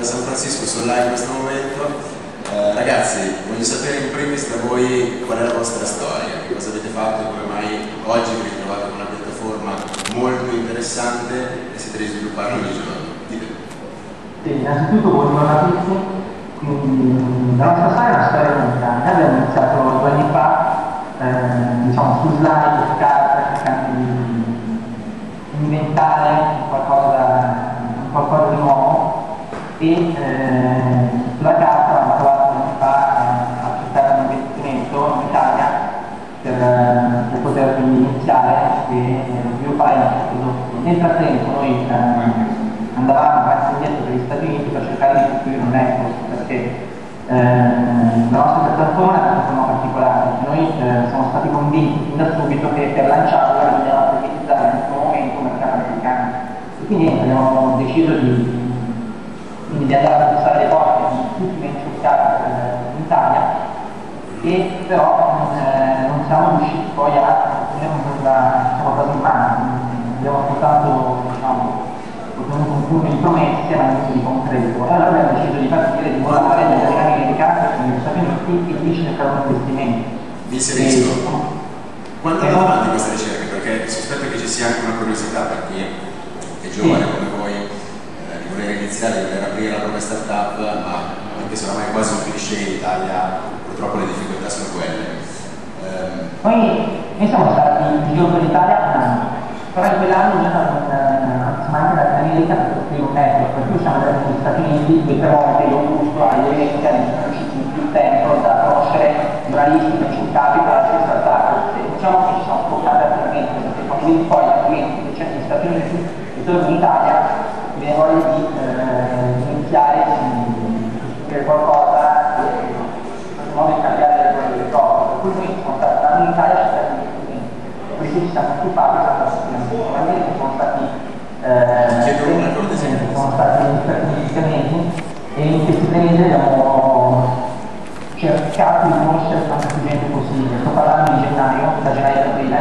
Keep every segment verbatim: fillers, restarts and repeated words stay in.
da San Francisco sono là in questo momento. Eh, ragazzi, voglio sapere in primis da voi qual è la vostra storia, che cosa avete fatto e come mai oggi vi ritrovate con una piattaforma molto interessante e siete lì a svilupparla ogni giorno. Dite. Sì, innanzitutto buongiorno a tutti. Quindi, la nostra storia è una storia unica. Noi abbiamo iniziato due anni fa, eh, diciamo, su slide, su carta, cercando di inventare qualcosa, qualcosa di nuovo e eh, sulla carta abbiamo trovato due anni fa a accettare un investimento in Italia per, per poter quindi iniziare e sviluppare il nostro prodotto. Nel frattempo noi eh, andavamo avanti indietro per gli Stati Uniti per cercare di costruire un network, perché eh, la nostra piattaforma è una piattaforma particolare. Noi eh, siamo stati convinti fin da subito che per lanciarla bisognava utilizzare in questo momento un mercato americano. E quindi abbiamo deciso di, quindi, di andare a bussare le porte di tutti i venture capital in Italia, e però eh, non siamo riusciti poi a ottenere una cosa in mano. Abbiamo soltanto, diciamo, ottenuto un turno di promesse ma niente di concreto. Allora abbiamo deciso di partire, di volare nella America, negli Stati Uniti, e di cercare un investimento. Vi inserisco. Quanto andate avanti questa ricerca? Perché sospetto che ci sia anche una curiosità per chi è giovane, sì, come voi, eh, di voler iniziare, di voler aprire la propria startup, ma anche se oramai quasi non finisce in Italia, purtroppo le difficoltà sono quelle. Um, Noi, noi siamo stati in giro per l'Italia un anno, però in quell'anno noi siamo anche andati in America per costruire un network, per cui siamo andati negli Stati Uniti due o tre volte, io gusto, agli eventi, siamo riusciti in più tempo da conoscere giornalisti, venture capital, altri startup. Diciamo che ci siamo focati attivamente, perché quando poi la cliente che c'è negli Stati Uniti e torno in Italia, mi viene voglia di eh, iniziare a costruire qualcosa e in modo di cambiare le regole delle cose. Per cui noi siamo stati andando in Italia a cercare di investimenti. Questi ci siamo occupati, sicuramente sono stati eh, sono stati sei mesi, e in questi tre mesi abbiamo cercato di conoscere quanta più gente possibile. Sto parlando di gennaio, da gennaio ad aprile,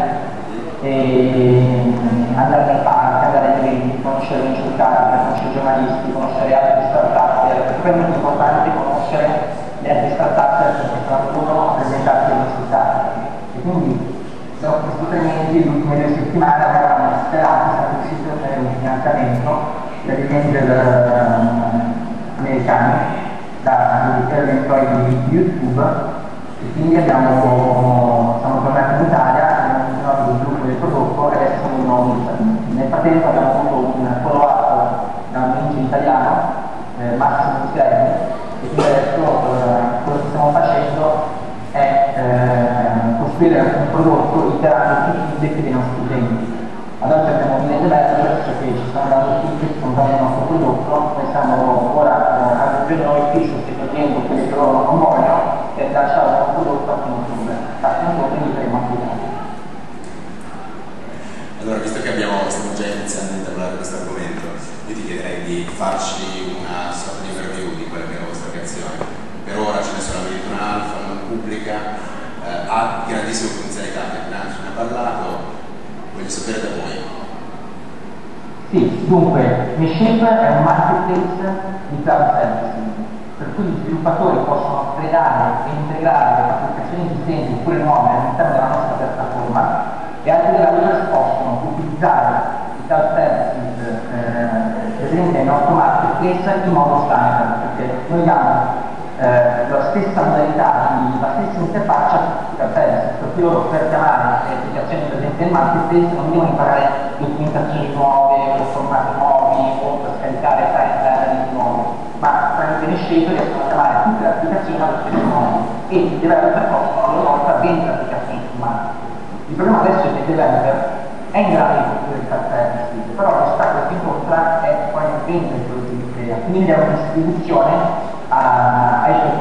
e andare nei parchi, andare agli eventi, conoscere i venture capital, conoscere i giornalisti, conoscere altri start-up, perché è molto importante conoscere le altre start-up che stanno a presentarsi ai nostri stati. E quindi dopo questi tre mesi, le ultime due settimane, avevamo sperato, siamo riusciti a ottenere un finanziamento dagli angel uh, americani, da eventuali di YouTube, e quindi abbiamo, siamo tornati in Italia, abbiamo continuato lo sviluppo del prodotto e adesso siamo di nuovo negli Stati Uniti. Nel frattempo abbiamo avuto un follow-up da un amico italiano, eh, Massimo Mashape, e quindi adesso eh, quello che stiamo facendo è eh, costruire un prodotto iterando tutti i feedback dei nostri utenti. Ad oggi abbiamo mille developers che ci stanno dando feedback, stanno dando il nostro prodotto. Noi stiamo ora eh, aggiungendo noi feature che togliendo quelle che loro non vogliono, per lasciare il nostro prodotto a fine ottobre. A fine ottobre li faremo applicare. Allora, visto che abbiamo, stiamo già iniziando a intavolare questo argomento, io ti chiederei di farci una sorta di overview di quella che è la vostra creazione. Per ora ce ne sono solamente una alfa, non pubblica, eh, ha grandissime funzionalità, ne ha parlato, voglio sapere da voi. Sì, dunque, Mashape è un marketplace di cloud services, per cui gli sviluppatori possono creare e integrare applicazioni esistenti oppure nuove all'interno della nostra piattaforma, e altri developers possono utilizzare i cloud services eh, presenti nel nostro marketplace in modo standard, perché noi diamo Eh, la stessa modalità, di, la stessa interfaccia per service, per cui loro per chiamare le applicazioni presenti nel marketplace non devono imparare documentazioni nuove o formati nuovi o per scaricare file nuovi, ma tramite Mashape riescono a chiamare tutte le applicazioni allo stesso modo, e i developer possono a loro volta vendere applicazioni sul marketplace. Il problema adesso è che il developer è in grado di costruire il service, però l'ostacolo che incontra è poi vendere il prodotto che crea, quindi è una distribuzione ai suoi